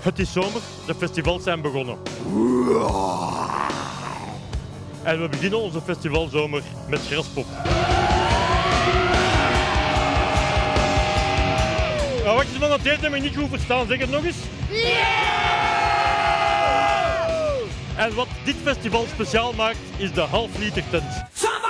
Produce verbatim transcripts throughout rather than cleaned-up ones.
Het is zomer, de festivals zijn begonnen. En we beginnen onze festivalzomer met Graspop. Nou, wat is van het eerste me niet goed verstaan, zeg het nog eens. En wat dit festival speciaal maakt, is de half-liter tent.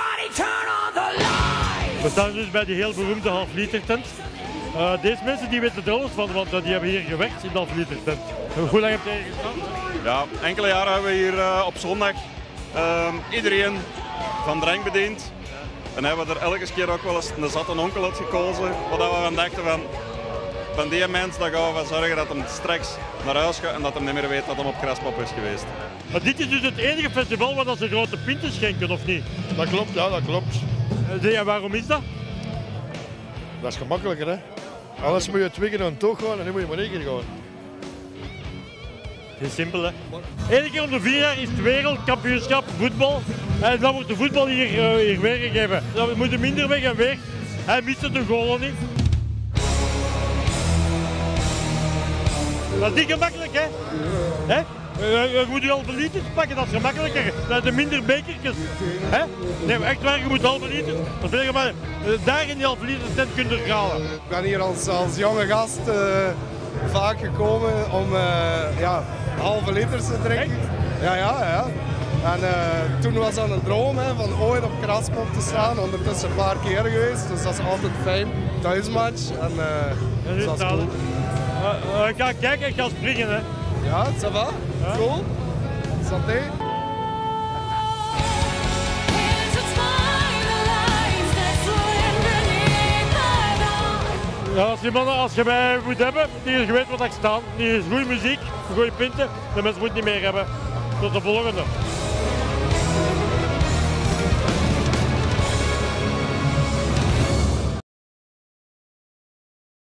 We staan dus bij die heel beroemde half-liter tent. Uh, deze mensen die weten er alles van, want uh, die hebben hier gewerkt in de half-liter tent. Hoe lang heb je hier gestaan? Ja, enkele jaren hebben we hier uh, op zondag uh, iedereen van drank bediend. En hebben we er elke keer ook wel eens een zatte onkel uit gekozen. Wat we van dachten van, van die mens, daar gaan we van zorgen dat hij straks naar huis gaat en dat hij niet meer weet dat hij op Graspop is geweest. Maar dit is dus het enige festival waar ze grote pinten schenken, of niet? Dat klopt, ja, dat klopt. En waarom is dat? Dat is gemakkelijker, hè. Anders moet je twee keer naar een toog gaan en nu moet je maar één keer gaan. Het is simpel, hè. Eén keer om de vier jaar is het wereldkampioenschap voetbal. En dan wordt de voetbal hier, uh, hier weergegeven. Dan moeten minder weg en weer. Hij mist de goalen niet. Dat is niet gemakkelijk, hè? Hè? Je moet je halve liter pakken, dat is gemakkelijker. Dat zijn minder bekertjes. Hè? Nee, maar echt waar, je moet halve liter. Dat is veel gemakkelijker. Daar in die halve liter tent kun je er halen. Ik ben hier als, als jonge gast uh, vaak gekomen om uh, ja, halve liters te drinken. Ja, ja, ja. En uh, toen was dat een droom, hè, van ooit op Graspop te staan. Ondertussen een paar keer geweest, dus dat is altijd fijn. Thuismatch en uh, en dat is cool. Uh, uh, ik ga kijken, ik ga springen, hè. Ja, ça va? Ja. Cool. Santé. Ja, als je mannen, als je mij moet hebben, die je weet wat ik sta. Die is goede muziek, goede pinten, de mensen moeten niet meer hebben. Tot de volgende.